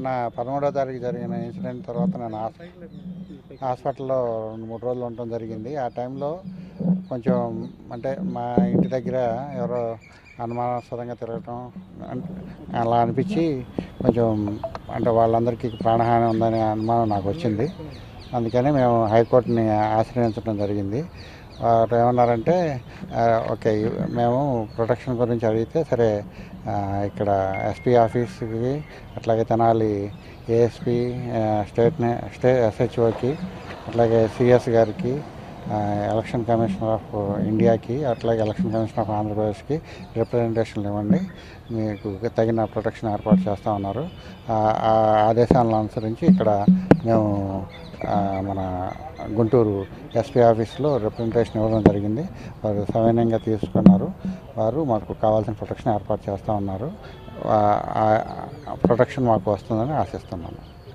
మొన్న 13వ తారీఖు జరిగిన ఇన్సిడెంట్ తర్వాత నేను హాస్పిటల్లో 2-3 రోజులు ఉండటం జరిగింది. ఆ టైంలో కొంచెం అంటే మా ఇంటి దగ్గర ఎవరో అనుమానాస్పదంగా తిరగటం అలా అనిపించి కొంచెం అంటే వాళ్ళందరికీ ప్రాణహాని ఉందనే అనుమానం నాకు వచ్చింది. అందుకని మేము హైకోర్టుని ఆశ్రయించడం జరిగింది. వారు ఏమన్నారంటే ఓకే, మేము ప్రొటెక్షన్ గురించి అడిగితే సరే ఇక్కడ ఎస్పీ ఆఫీస్కి, అట్లాగే తెనాలి ఏఎస్పీ, స్టేట్ ఎస్హెచ్ఓకి, అట్లాగే సిఎస్ గారికి, ఎలక్షన్ కమిషనర్ ఆఫ్ ఇండియాకి, అట్లాగే ఎలక్షన్ కమిషనర్ ఆఫ్ ఆంధ్రప్రదేశ్కి రిప్రజెంటేషన్లు ఇవ్వండి, మీకు తగిన ప్రొటెక్షన్ ఏర్పాటు చేస్తూ ఉన్నారు. ఆ ఆదేశాలను అనుసరించి ఇక్కడ మేము మన గుంటూరు ఎస్పీ ఆఫీస్లో రిప్రజెంటేషన్ ఇవ్వడం జరిగింది. వారు సవినయంగా తీసుకున్నారు. వారు మాకు కావాల్సిన ప్రొటెక్షన్ ఏర్పాటు చేస్తూ ఉన్నారు. ప్రొటెక్షన్ మాకు వస్తుందని ఆశిస్తున్నాను.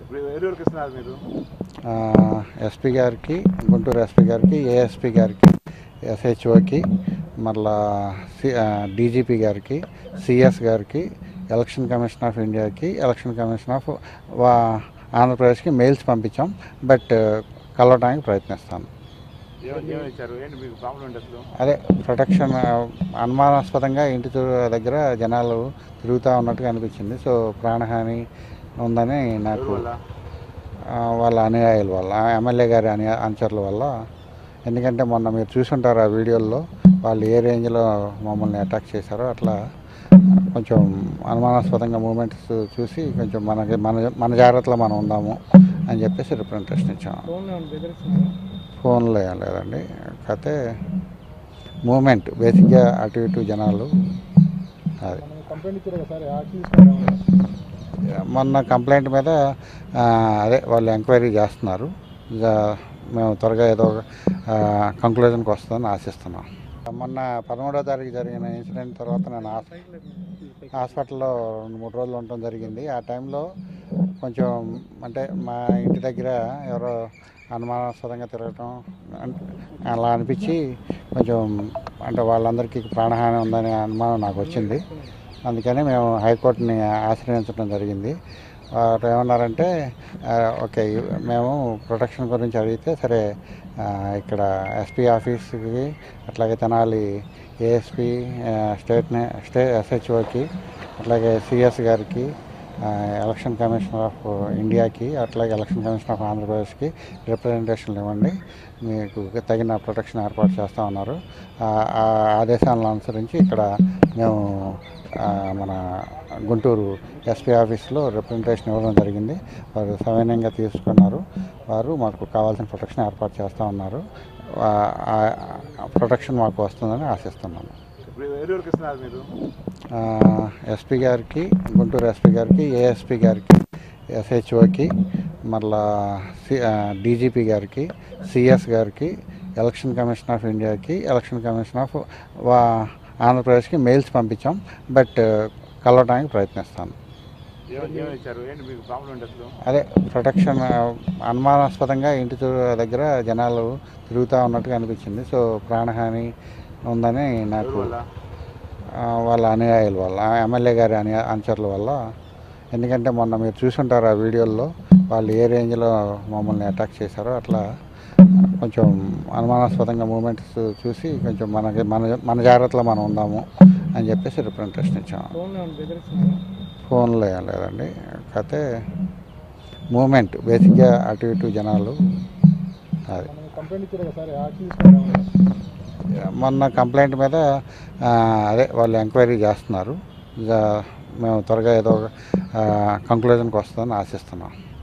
ఎస్పీ గారికి, గుంటూరు ఎస్పీ గారికి, ఏఎస్పీ గారికి, ఎస్హెచ్ఓకి, మళ్ళా డీజీపీ గారికి, సిఎస్ గారికి, ఎలక్షన్ కమిషన్ ఆఫ్ ఇండియాకి, ఎలక్షన్ కమిషన్ ఆఫ్ ఆంధ్రప్రదేశ్కి మెయిల్స్ పంపించాం. బట్ కలవడానికి ప్రయత్నిస్తాను. అదే ప్రొటెక్షన్ అనుమానాస్పదంగా ఇంటి దగ్గర జనాలు తిరుగుతూ ఉన్నట్టుగా అనిపించింది. సో ప్రాణహాని ఉందని నాకు వాళ్ళ అనుయాయుల వల్ల, ఎమ్మెల్యే గారి అనుచరుల వల్ల. ఎందుకంటే మొన్న మీరు చూసుంటారు ఆ వీడియోల్లో వాళ్ళు ఏ రేంజ్లో మమ్మల్ని అటాక్ చేశారో. అట్లా కొంచెం అనుమానాస్పదంగా మూమెంట్స్ చూసి కొంచెం మన జాగ్రత్తలో మనం ఉందాము అని చెప్పేసి రిప్రజెంటేషన్ ఇచ్చాము. ఫోన్లో ఏం లేదండి, కాకపోతే మూమెంట్ బేసిక్గా అటు ఇటు జనాలు. అది మొన్న కంప్లైంట్ మీద అదే వాళ్ళు ఎంక్వైరీ చేస్తున్నారు. మేము త్వరగా ఏదో కంక్లూజన్కి వస్తుందని ఆశిస్తున్నాం. మొన్న 13వ తారీఖు జరిగిన ఇన్సిడెంట్ తర్వాత నేను హాస్పిటల్లో 2-3 రోజులు ఉండటం జరిగింది. ఆ టైంలో కొంచెం అంటే మా ఇంటి దగ్గర ఎవరో అనుమానాస్పదంగా తిరగటం అలా అనిపించి కొంచెం అంటే వాళ్ళందరికీ ప్రాణహాని ఉందనే అనుమానం నాకు వచ్చింది. అందుకని మేము హైకోర్టుని ఆశ్రయించడం జరిగింది. వారు ఏమన్నారంటే ఓకే, మేము ప్రొటెక్షన్ గురించి అడిగితే సరే ఇక్కడ ఎస్పీ ఆఫీస్కి, అట్లాగే తెనాలి ఏఎస్పీ, స్టేట్ ఎస్హెచ్ఓకి, అట్లాగే సిఎస్ గారికి, ఎలక్షన్ కమిషనర్ ఆఫ్ ఇండియాకి, అట్లాగే ఎలక్షన్ కమిషనర్ ఆఫ్ ఆంధ్రప్రదేశ్కి రిప్రజెంటేషన్లు ఇవ్వండి, మీకు తగిన ప్రొటెక్షన్ ఏర్పాటు చేస్తూ ఉన్నారు. ఆ ఆదేశాలను అనుసరించి ఇక్కడ మేము మన గుంటూరు ఎస్పీ ఆఫీస్లో రిప్రజెంటేషన్ ఇవ్వడం జరిగింది. వారు సవినయంగా తీసుకున్నారు. వారు మాకు కావాల్సిన ప్రొటెక్షన్ ఏర్పాటు చేస్తూ ఉన్నారు. ప్రొటెక్షన్ మాకు వస్తుందని ఆశిస్తున్నాను. ఎస్పీ గారికి, గుంటూరు ఎస్పీ గారికి, ఏఎస్పీ గారికి, ఎస్హెచ్ఓకి, మళ్ళా డీజీపీ గారికి, సిఎస్ గారికి, ఎలక్షన్ కమిషన్ ఆఫ్ ఇండియాకి, ఎలక్షన్ కమిషన్ ఆఫ్ ఆంధ్రప్రదేశ్కి మెయిల్స్ పంపించాం. బట్ కలవడానికి ప్రయత్నిస్తాను. అదే ప్రొటెక్షన్ అనుమానాస్పదంగా ఇంటి దగ్గర జనాలు తిరుగుతూ ఉన్నట్టుగా అనిపించింది. సో ప్రాణహాని ఉందని నాకు వాళ్ళ అనుయాయుల వల్ల, ఎమ్మెల్యే గారి అనుచరుల వల్ల. ఎందుకంటే మొన్న మీరు చూసుంటారు ఆ వీడియోల్లో వాళ్ళు ఏ రేంజ్లో మమ్మల్ని అటాక్ చేశారో. అట్లా కొంచెం అనుమానాస్పదంగా మూమెంట్స్ చూసి కొంచెం మన జాగ్రత్తలో మనం ఉందాము అని చెప్పేసి రిప్రజెంటేషన్ ఇచ్చాము. ఫోన్లో ఏం లేదండి, కాకపోతే మూమెంట్ బేసిక్గా అటు ఇటు జనాలు. అది మొన్న కంప్లైంట్ మీద అదే వాళ్ళు ఎంక్వైరీ చేస్తున్నారు. మేము త్వరగా ఏదో కంక్లూజన్కి వస్తుందని ఆశిస్తున్నాం.